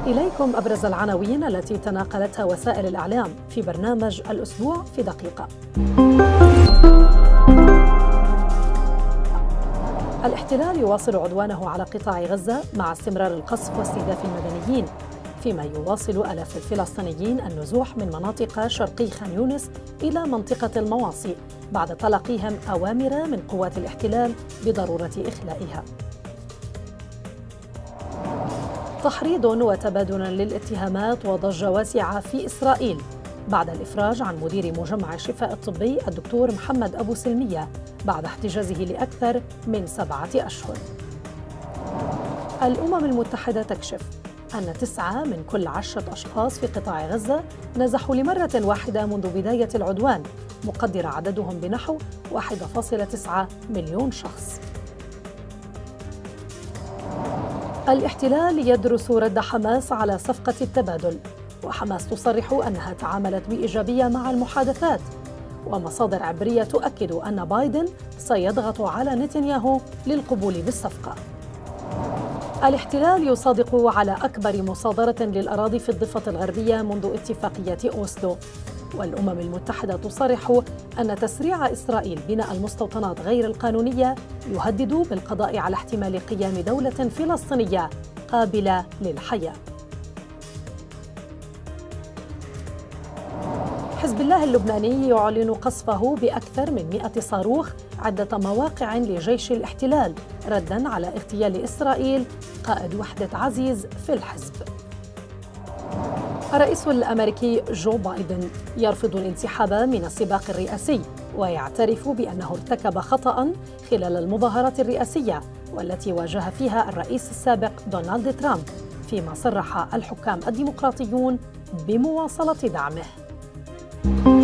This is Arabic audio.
إليكم أبرز العناوين التي تناقلتها وسائل الإعلام في برنامج الأسبوع في دقيقة. الاحتلال يواصل عدوانه على قطاع غزة مع استمرار القصف واستهداف المدنيين، فيما يواصل آلاف الفلسطينيين النزوح من مناطق شرقي خان يونس إلى منطقة المواصي بعد تلقيهم أوامر من قوات الاحتلال بضرورة إخلائها. تحريض وتبادل للاتهامات وضجة واسعة في إسرائيل بعد الإفراج عن مدير مجمع الشفاء الطبي الدكتور محمد أبو سلمية بعد احتجازه لأكثر من 7 أشهر. الأمم المتحدة تكشف أن 9 من كل 10 أشخاص في قطاع غزة نزحوا لمرة واحدة منذ بداية العدوان، مقدر عددهم بنحو 1.9 مليون شخص. الاحتلال يدرس رد حماس على صفقة التبادل، وحماس تصرح أنها تعاملت بإيجابية مع المحادثات، ومصادر عبرية تؤكد أن بايدن سيضغط على نتنياهو للقبول بالصفقة. الاحتلال يصادق على أكبر مصادرة للأراضي في الضفة الغربية منذ اتفاقية أوسلو، والأمم المتحدة تصرح أن تسريع إسرائيل بناء المستوطنات غير القانونية يهدد بالقضاء على احتمال قيام دولة فلسطينية قابلة للحياة. حزب الله اللبناني يعلن قصفه بأكثر من 100 صاروخ عدة مواقع لجيش الاحتلال رداً على اغتيال إسرائيل قائد وحدة عزيز في الحزب. الرئيس الأمريكي جو بايدن يرفض الانسحاب من السباق الرئاسي، ويعترف بأنه ارتكب خطأ خلال المظاهرات الرئاسية والتي واجه فيها الرئيس السابق دونالد ترامب، فيما صرح الحكام الديمقراطيون بمواصلة دعمه.